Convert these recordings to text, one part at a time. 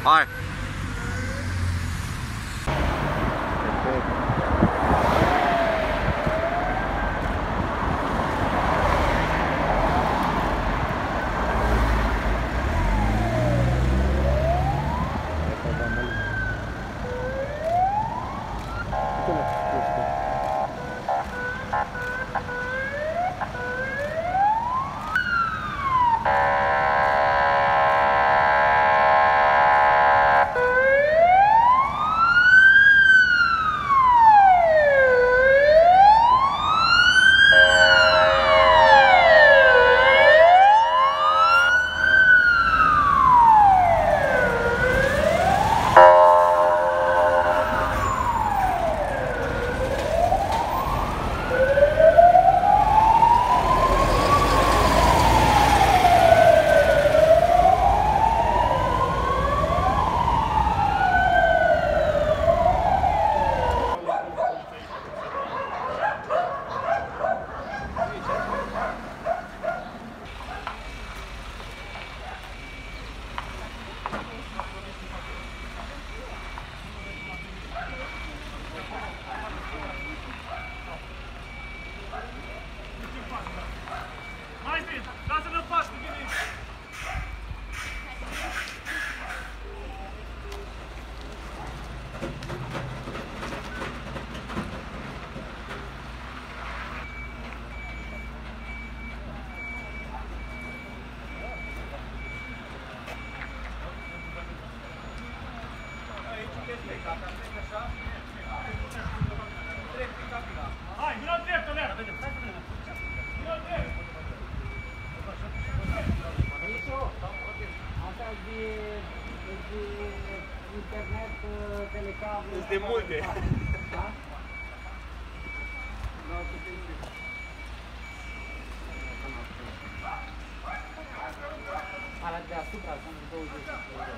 Hai! De multe. Da? Ala deasupra sunt 20 de euro.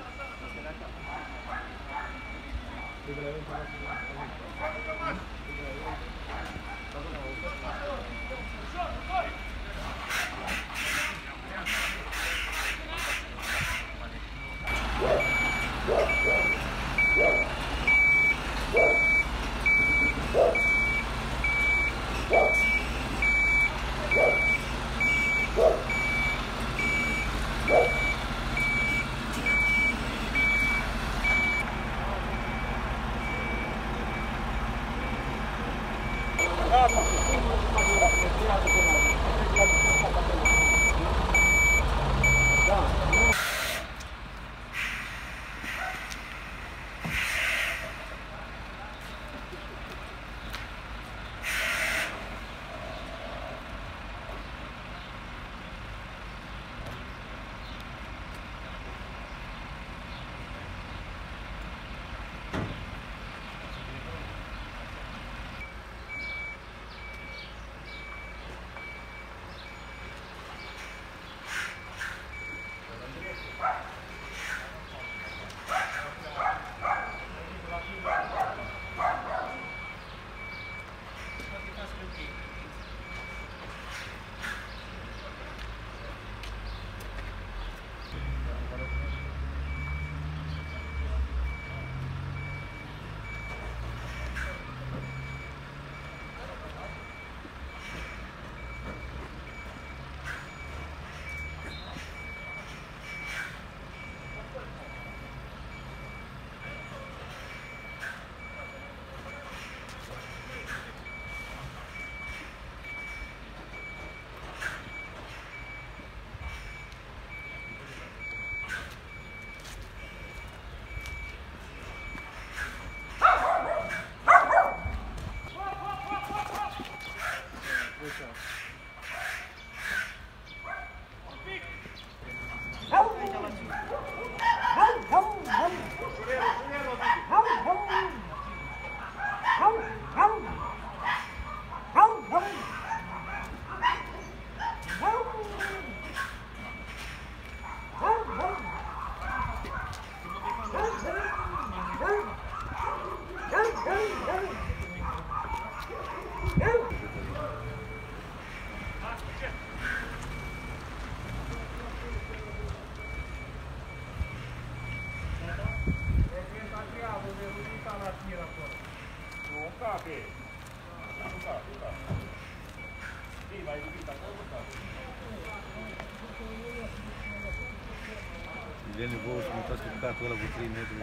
E nevoie să mutați catul ăla cu 3 metri.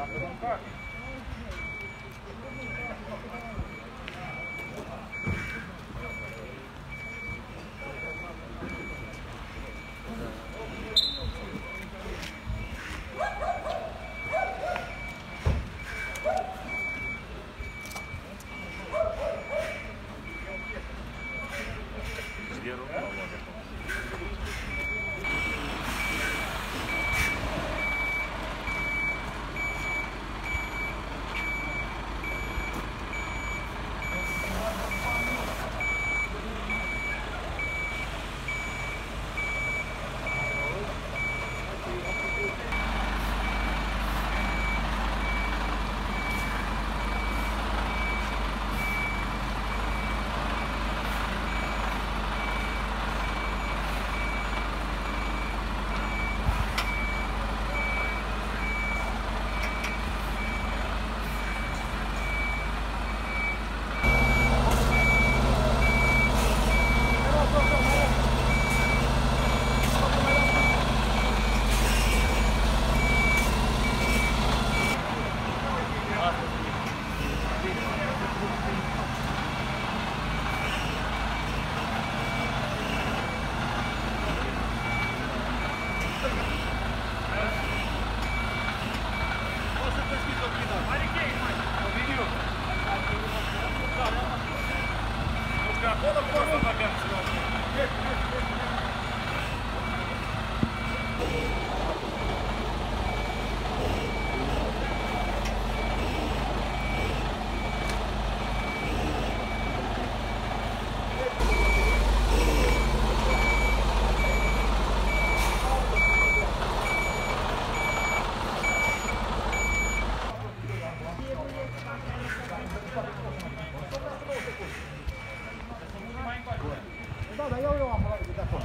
Da, dar eu am luat de acolo.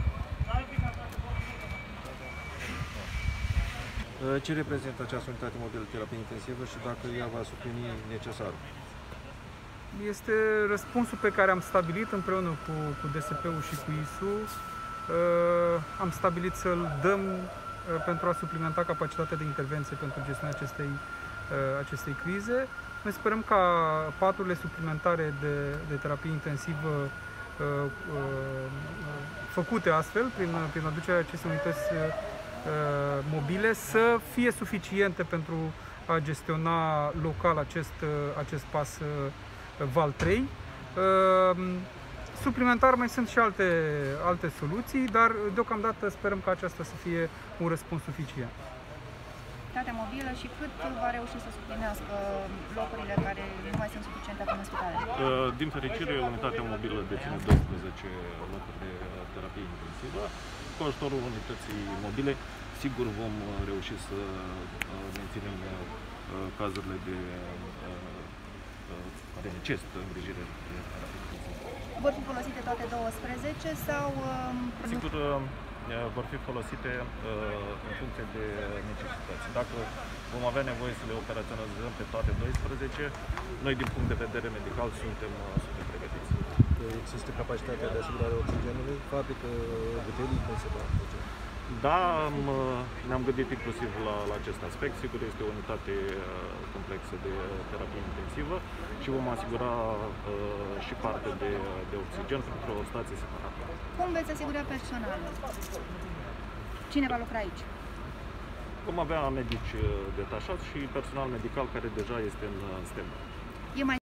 Ce reprezintă această unitate mobilă de terapie intensivă și dacă ea va suplini necesarul? Este răspunsul pe care am stabilit împreună cu DSP-ul și cu ISU. Am stabilit să-l dăm pentru a suplimenta capacitatea de intervenție pentru gestionarea acestei crize. Noi sperăm ca paturile suplimentare de terapie intensivă făcute astfel, prin aducerea acestei unități mobile, să fie suficiente pentru a gestiona local acest pas Val 3. Suplimentar mai sunt și alte soluții, dar deocamdată sperăm ca aceasta să fie un răspuns suficient. Unitatea mobilă și cât va reuși să suplinească locurile care nu mai sunt suficiente acum în spitale? Din fericire, unitatea mobilă deține 12 locuri de terapie intensivă. Cu ajutorul unității mobile, sigur vom reuși să menținem cazurile care necesită îngrijire de terapie intensivă. Vor fi folosite toate 12 sau... Sigur, vor fi folosite în funcție de necesități. Dacă vom avea nevoie să le operaționalizăm pe toate 12, noi din punct de vedere medical suntem pregătiți. Există capacitatea de asigurare a oxigenului? Fabrică butelii, cum se poate face? Da, ne-am gândit inclusiv la acest aspect. Sigur, este o unitate complexă de terapie intensivă și vom asigura și parte de oxigen pentru o stație separată. Cum veți asigura personalul? Cine va lucra aici? Vom avea medici detașați și personal medical care deja este în stand-by. E mai